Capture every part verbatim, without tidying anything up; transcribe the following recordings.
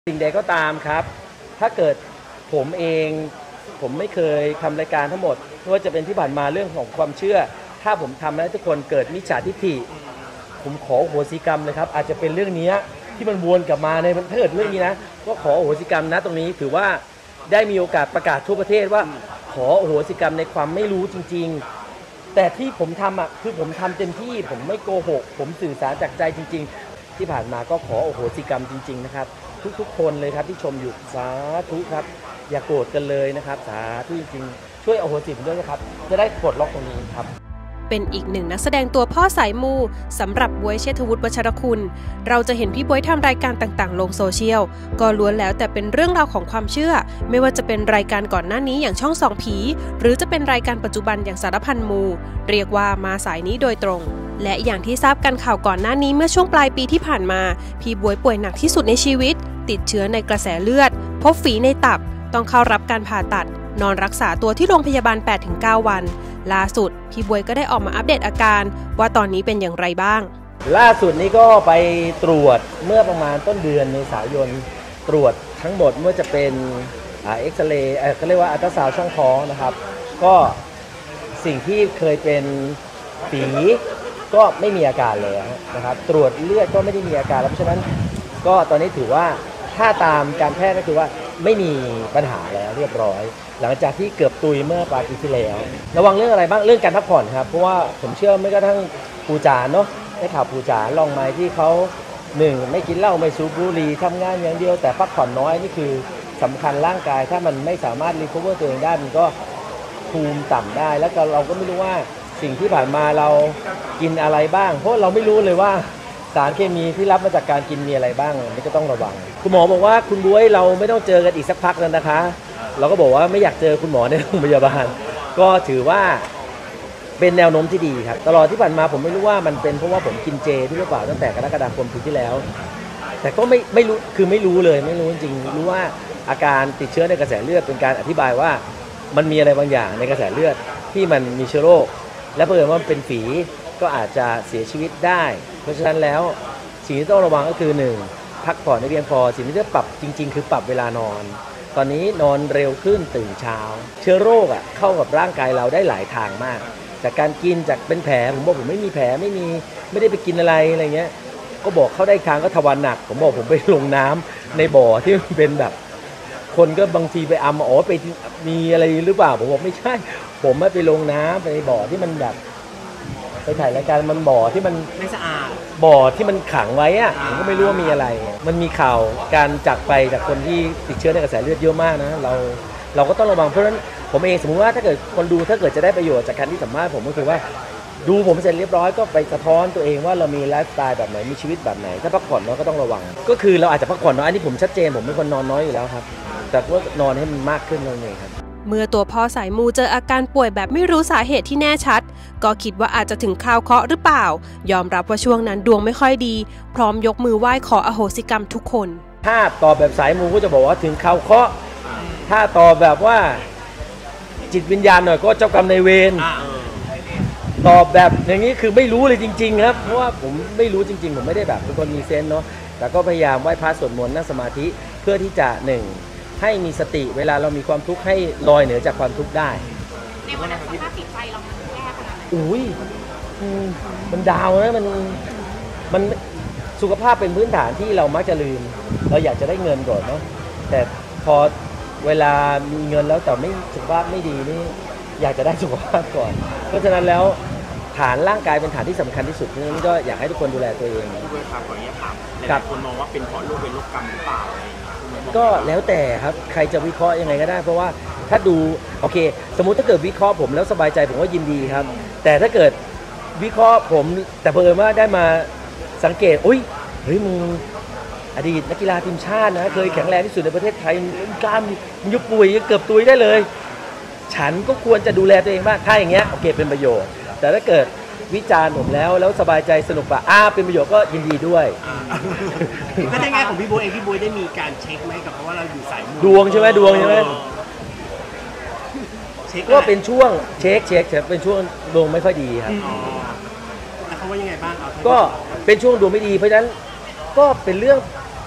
สิ่งใดก็ตามครับถ้าเกิดผมเองผมไม่เคยทำรายการทั้งหมดไม่ว่าจะเป็นที่ผ่านมาเรื่องของความเชื่อถ้าผมทำแล้วทุกคนเกิดมิจฉาทิฏฐิผมขอโหสิกรรมเลยครับอาจจะเป็นเรื่องนี้ที่มันวนกลับมาในถ้าเกิดเรื่องนี้นะก็ขอโหสิกรรมนะตรงนี้ถือว่าได้มีโอกาสประกาศทั่วประเทศว่าขอโหสิกรรมในความไม่รู้จริงๆแต่ที่ผมทำอ่ะคือผมทำเต็มที่ผมไม่โกหกผมสื่อสารจากใจจริงๆที่ผ่านมาก็ขอโหสิกรรมจริงๆนะครับทุกๆคนเลยครับที่ชมอยู่สาธุครับอย่าโกรธกันเลยนะครับสาธุจริงๆช่วยอโหสิผมด้วยนะครับจะได้ปลดล็อกตรงนี้ครับเป็นอีกหนึ่งนักแสดงตัวพ่อสายมูสำหรับบ๊วยเชษฐวุฒิ วัชรคุณเราจะเห็นพี่บ๊วยทำรายการต่างๆลงโซเชียลก็ล้วนแล้วแต่เป็นเรื่องราวของความเชื่อไม่ว่าจะเป็นรายการก่อนหน้านี้อย่างช่องส่องผีหรือจะเป็นรายการปัจจุบันอย่างสารพันมูเรียกว่ามาสายนี้โดยตรงและอย่างที่ทราบกันข่าวก่อนหน้านี้เมื่อช่วงปลายปีที่ผ่านมาพี่บ๊วยป่วยหนักที่สุดในชีวิตติดเชื้อในกระแสเลือดพบฝีในตับต้องเข้ารับการผ่าตัดนอนรักษาตัวที่โรงพยาบาล แปดถึงเก้า วันล่าสุดพี่บ๊วยก็ได้ออกมาอัปเดตอาการว่าตอนนี้เป็นอย่างไรบ้างล่าสุดนี้ก็ไปตรวจเมื่อประมาณต้นเดือนเมษายนตรวจทั้งหมดเมื่อจะเป็นอ่าเอ็กซเรย์เอ่อเขาเรียกว่าอัลตราซาวด์ช่องท้องนะครับก็สิ่งที่เคยเป็นฝีก็ไม่มีอาการเลยนะครับตรวจเลือดก็ไม่ได้มีอาการแล้วเพราะฉะนั้นก็ตอนนี้ถือว่าถ้าตามการแพทย์ก็คือว่าไม่มีปัญหาแล้วเรียบร้อยหลังจากที่เกือบตุยเมื่อปลายปีที่แล้วระวังเรื่องอะไรบ้างเรื่องการพักผ่อนครับเพราะว่าผมเชื่อไม่กระทั่งปูจานเนาะได้ข่าวปูจานลองไหมที่เขาหนึ่งไม่กินเหล้าไม่สูบบุหรี่ทำงานอย่างเดียวแต่พักผ่อนน้อยนี่คือสำคัญร่างกายถ้ามันไม่สามารถรีคอเวอร์ตัวเองได้มันก็ภูมิต่ำได้แล้วก็เราก็ไม่รู้ว่าสิ่งที่ผ่านมาเรากินอะไรบ้างเพราะเราไม่รู้เลยว่าสารเคมีที่รับมาจากการกินมีอะไรบ้างนี่ก็ต้องระวังคุณหมอบอกว่าคุณบ๊วยเราไม่ต้องเจอกันอีกสักพักแล้วนะคะเราก็บอกว่าไม่อยากเจอคุณหมอในโรงพยาบาลก็ถือว่าเป็นแนวโน้มที่ดีครับตลอดที่ผ่านมาผมไม่รู้ว่ามันเป็นเพราะว่าผมกินเจด้วยหรือเปล่าตั้งแต่กรกฎาคมปีที่แล้วแต่ก็ไม่ไม่รู้คือไม่รู้เลยไม่รู้จริงรู้ว่าอาการติดเชื้อในกระแสเลือดเป็นการอธิบายว่ามันมีอะไรบางอย่างในกระแสเลือดที่มันมีเชื้อโรคและเผอิญว่ามันเป็นฝีก็อาจจะเสียชีวิตได้เพราะฉะนั้นแล้วสิ่งที่ต้องระวังก็คือหนึ่งพักผ่อนให้เพียงพอสิ่งที่จะปรับจริงๆคือปรับเวลานอนตอนนี้นอนเร็วขึ้นตื่นเช้าเชื้อโรคอ่ะเข้ากับร่างกายเราได้หลายทางมากจากการกินจากเป็นแผลผมบอกผมไม่มีแผลไม่มีไม่ได้ไปกินอะไรอะไรเงี้ยก็บอกเข้าได้ทางก็ทวารหนักผมบอกผมไปลงน้ำในบ่อที่เป็นแบบคนก็บางทีไปอำอ๋อไปมีอะไรหรือเปล่าผมบอกไม่ใช่ผมไม่ไปลงน้ำไปในบ่อที่มันแบบไปถ่ายรายการมันบ่อที่มันไม่สะอาดบ่อที่มันขังไว้อะผมก็ไม่รู้ว่ามีอะไรมันมีข่าวการจากไปจากคนที่ติดเชื้อในกระแสเลือดเยอะมากนะเราเราก็ต้องระวังเพราะฉะนั้นผมเองสมมติว่าถ้าเกิดคนดูถ้าเกิดจะได้ประโยชน์จากการที่สัมภาษณ์ผมก็คือว่าดูผมเสร็จเรียบร้อยก็ไปสะท้อนตัวเองว่าเรามีไลฟ์สไตล์แบบไหนมีชีวิตแบบไหนถ้าพักผ่อนน้อยก็ต้องระวังก็คือเราอาจจะพักผ่อนน้อยอันนี้ผมชัดเจนผมเป็นคนนอนน้อยอยู่แล้วครับแต่ว่านอนให้มันมากขึ้นนั่นเองครับเมื่อตัวพ่อสายมูเจออาการป่วยแบบไม่รู้สาเหตุที่แน่ชัดก็คิดว่าอาจจะถึงคราวเคราะห์หรือเปล่ายอมรับว่าช่วงนั้นดวงไม่ค่อยดีพร้อมยกมือไหว้ขออโหสิกรรมทุกคนถ้าตอบแบบสายมูก็จะบอกว่าถึงคราวเคราะห์ถ้าตอบแบบว่าจิตวิญญาณหน่อยก็เจ้ากรรมนายเวรตอบแบบอย่างนี้คือไม่รู้เลยจริงๆครับเพราะว่าผมไม่รู้จริงๆผมไม่ได้แบบเป็นคนมีเซนส์เนาะแต่ก็พยายามไหว้พระสวดมนต์นั่งสมาธิเพื่อที่จะหนึ่งให้มีสติเวลาเรามีความทุกข์ให้ลอยเหนือจากความทุกข์ได้ในวันนั้นสภาพจิตใจเราแย่ขนาดไหนอุ้ยมันดาวนะมันมันสุขภาพเป็นพื้นฐานที่เรามักจะลืมเราอยากจะได้เงินก่อนเนาะแต่พอเวลามีเงินแล้วแต่ไม่สุขภาพไม่ดีนี่อยากจะได้สุขภาพก่อนเพราะฉะนั้นแล้วฐานร่างกายเป็นฐานที่สำคัญที่สุดนี่ก็อยากให้ทุกคนดูแลตัวเองด้วยครับขออนุญาตถามหลายคนมองว่าเป็นเพราะโรคเป็นโรคกรรมหรือเปล่าก็แล้วแต่ครับใครจะวิเคราะห์ยังไงก็ได้เพราะว่าถ้าดูโอเคสมมุติถ้าเกิดวิเคราะห์ผมแล้วสบายใจผมก็ยินดีครับแต่ถ้าเกิดวิเคราะห์ผมแต่เผอิญว่าได้มาสังเกตอุ้ยเฮ้ยมึงอดีตนักกีฬาทีมชาตินะเคยแข็งแรงที่สุดในประเทศไทยกล้ามยุบปุ๋ยเกือบตุยได้เลยฉันก็ควรจะดูแลตัวเองบ้างถ้าอย่างเงี้ยโอเคเป็นประโยชน์แต่ถ้าเกิดวิจารณ์ผมแล้วแล้วสบายใจสนุกป่ะอ้าเป็นประโยชน์ก็ยินดีด้วยก็ในแง่ของพี่บ๊วยเองพี่บ๊วยได้มีการเช็คไหมกับเพราะว่าเราอยู่สายดวงใช่ไหมดวงใช่ไหมก็เป็นช่วงเช็คเช็คเป็นช่วงดวงไม่ค่อยดีครับแล้วเขาว่ายังไงบ้างก็เป็นช่วงดวงไม่ดีเพราะฉะนั้นก็เป็นเรื่อง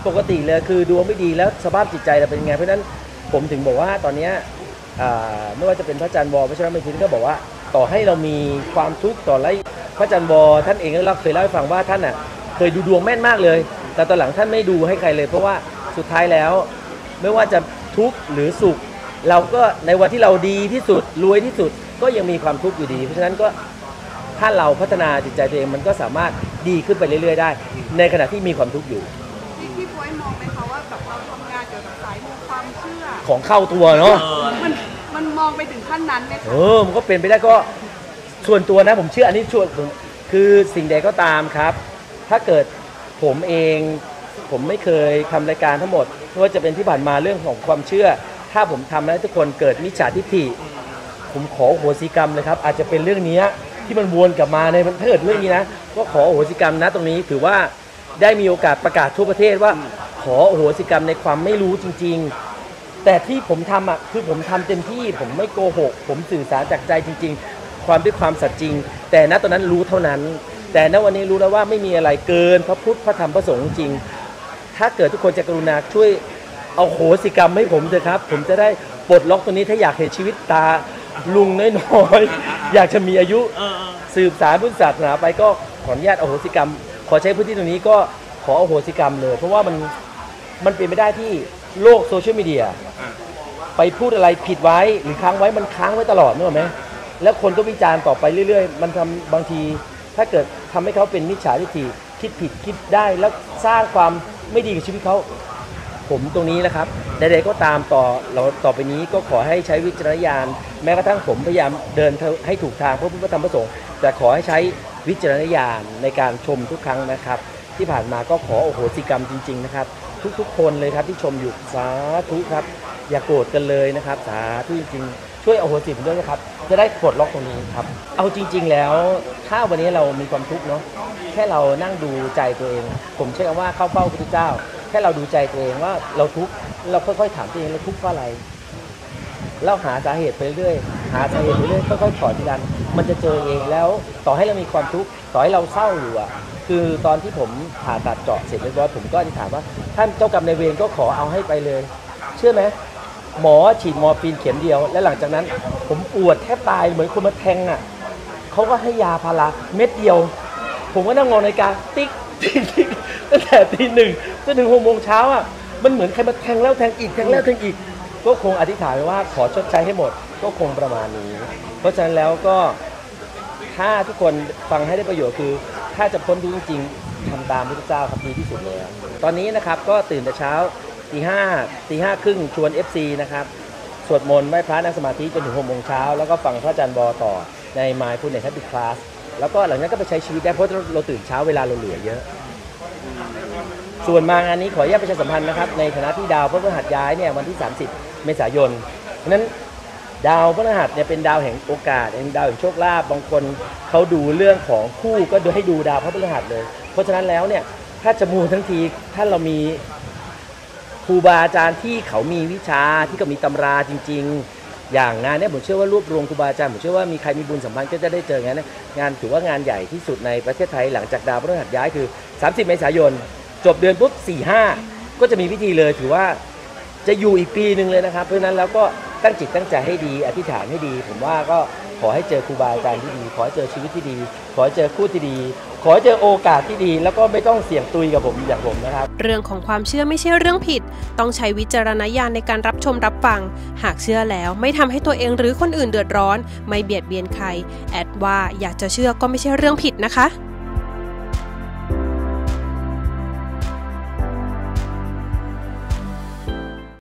ปกติเลยคือดวงไม่ดีแล้วสภาพจิตใจเราเป็นยังไงเพราะฉะนั้นผมถึงบอกว่าตอนนี้ไม่ว่าจะเป็นพระอาจารย์วอพระชรเมธีก็บอกว่าต่อให้เรามีความทุกข์ต่อไรพระอาจารย์วอท่านเองก็เคยเล่าให้ฟังว่าท่านอ่ะเคยดูดวงแม่นมากเลยแต่ตอนหลังท่านไม่ดูให้ใครเลยเพราะว่าสุดท้ายแล้วไม่ว่าจะทุกข์หรือสุขเราก็ในวันที่เราดีที่สุดรวยที่สุดก็ยังมีความทุกข์อยู่ดีเพราะฉะนั้นก็ถ้าเราพัฒนาจิตใจตัวเองมันก็สามารถดีขึ้นไปเรื่อยๆได้ในขณะที่มีความทุกข์อยู่พี่พี่บ๊วยมองไหมคะว่าแบบเราทำงานเกี่ยวกับสายมูความเชื่อของเข้าตัวเนาะมันมันมองไปถึงขั้นนั้นไหมคะเออมันก็เป็นไปได้ก็ส่วนตัวนะผมเชื่ออันนี้ชวนคือสิ่งใดก็ตามครับถ้าเกิดผมเองผมไม่เคยทำรายการทั้งหมดไม่ว่าจะเป็นที่ผ่านมาเรื่องของความเชื่อถ้าผมทำแล้วทุกคนเกิดมิจฉาทิฏฐิผมขอโหสิกรรมเลยครับอาจจะเป็นเรื่องนี้ที่มันวนกลับมาในถ้าเกิดเรื่องนี้นะก็ขอโหสิกรรมนะตรงนี้ถือว่าได้มีโอกาสประกาศทั่วประเทศว่าขอโหสิกรรมในความไม่รู้จริงๆแต่ที่ผมทำอ่ะคือผมทำเต็มที่ผมไม่โกหกผมสื่อสารจากใจจริงๆความด้วยความสัตย์จริงแต่ณตอนนั้นรู้เท่านั้นแต่ณวันนี้รู้แล้วว่าไม่มีอะไรเกินพระพุทธพระธรรมพระสงฆ์จริงถ้าเกิดทุกคนจะกรุณาช่วยเอาโหสิกรรมให้ผมเถอะครับผมจะได้ปลดล็อกตัวนี้ถ้าอยากเห็นชีวิตตาลุงน้อยๆอยากจะมีอายุสืบสารพุทธศาสนาไปก็ขออนุญาตอโหสิกรรมขอใช้พื้นที่ตรงนี้ก็ขออโหสิกรรมเลยเพราะว่ามันมันเป็นไม่ได้ที่โลกโซเชียลมีเดียไปพูดอะไรผิดไว้หรือค้างไว้มันค้างไว้ตลอดนึกออกไหมแล้วคนก็วิจารณ์ต่อไปเรื่อยๆมันทำบางทีถ้าเกิดทำให้เขาเป็นมิจฉาทิฏฐิคิดผิดคิดได้แล้วสร้างความไม่ดีกับชีวิตเขาผมตรงนี้นะครับใดๆก็ตามต่อเราต่อไปนี้ก็ขอให้ใช้วิจารณญาณแม้กระทั่งผมพยายามเดินให้ถูกทางพระพุทธธรรมพระสงฆ์แต่ขอให้ใช้วิจารณญาณในการชมทุกครั้งนะครับที่ผ่านมาก็ขอโอโหสิกรรมจริงๆนะครับทุกๆคนเลยครับที่ชมอยู่สาธุครับอย่าโกรธกันเลยนะครับสาธุจริงๆช่วยโอโหสิผมด้วยนะครับจะได้ปลดล็อกตรงนี้ครับเอาจริงๆแล้วถ้าวันนี้เรามีความทุกข์เนาะแค่เรานั่งดูใจตัวเองผมใช้คำว่าเข้าเฝ้าพระพุทธเจ้าแค่เราดูใจตัวเองว่าเราทุกข์เราค่อยๆถามตัวเองเราทุกข์เพราะอะไรเราหาสาเหตุไปเรื่อยหาสาเหตุไปเรื่อยค่อยๆถอดทีละมันจะเจอเองแล้วต่อให้เรามีความทุกข์ต่อให้เราเศร้าอยู่อ่ะคือตอนที่ผมผ่าตัดเจาะเสร็จเรียบร้อยผมก็อธิษฐานว่าท่านเจ้ากรรมนายเวรก็ขอเอาให้ไปเลยเชื่อไหมหมอฉีดมอร์ฟีนเข็มเดียวและหลังจากนั้นผมปวดแทบตายเหมือนคนมาแทงอ่ะเขาก็ให้ยาพาราเม็ดเดียวผมก็นั่งงอนาฬิกาติ๊กติ๊กติ๊กตั้งแต่ตีหนึ่งจนถึงหกโมงเช้าอ่ะมันเหมือนใครมาแทงแล้วแทงอีกแทงแล้วแทงอีกก็คงอธิษฐานไว้ว่าขอชดใช้ให้หมดก็คงประมาณนี้เพราะฉะนั้นแล้วก็ถ้าทุกคนฟังให้ได้ประโยชน์คือถ้าจะพ้นทุกข์จริงๆทำตามพระพุทธเจ้าครับดีที่สุดเลยตอนนี้นะครับก็ตื่นแต่เช้าตีห้าตีห้าครึ่งชวน เอฟ ซี นะครับสวดมนต์ไหว้พระนั่งสมาธิจนถึงหกโมงเช้าแล้วก็ฟังพระอาจารย์บอต่อใน Mindfulness Habit Class แล้วก็หลังจากนั้นก็ไปใช้ชีวิตได้เพราะเราตื่นเช้าเวลาเราเหลือเยอะส่วนมางานนี้ขออนุญาตประชาสัมพันธ์นะครับในฐานะที่ดาวพฤหัสย้ายเนี่ยวันที่สามสิบเมษายนเพราะฉะนั้นดาวพฤหัสเนี่ยเป็นดาวแห่งโอกาสเป็นดาวแห่งโชคลาภบางคนเขาดูเรื่องของคู่ก็ดูให้ดูดาวพฤหัสเลยเพราะฉะนั้นแล้วเนี่ยถ้าจะมูทั้งทีถ้าเรามีครูบาอาจารย์ที่เขามีวิชาที่เขามีตำราจริงๆอย่างงานนี้ผมเชื่อว่ารวบรวมครูบาอาจารย์ผมเชื่อว่ามีใครมีบุญสัมพันธ์ก็จะได้เจองานนี้งานถือว่างานใหญ่ที่สุดในประเทศไทยหลังจากดาวพฤหัสย้ายคือสามสิบเมษายนจบเดือนปุ๊บ สี่ห้า ก็จะมีพิธีเลยถือว่าจะอยู่อีกปีหนึ่งเลยนะครับเพราะฉะนั้นแล้วก็ตั้งจิตตั้งใจให้ดีอธิษฐานให้ดีผมว่าก็ขอให้เจอครูบาอาจารย์ที่ดีขอให้เจอชีวิตที่ดีขอให้เจอคู่ที่ดีขอให้เจอโอกาสที่ดีแล้วก็ไม่ต้องเสี่ยงตุยกับผมอย่างผมนะครับเรื่องของความเชื่อไม่ใช่เรื่องผิดต้องใช้วิจารณญาณในการรับชมรับฟังหากเชื่อแล้วไม่ทำให้ตัวเองหรือคนอื่นเดือดร้อนไม่เบียดเบียนใครแอดว่าอยากจะเชื่อก็ไม่ใช่เรื่องผิดนะคะ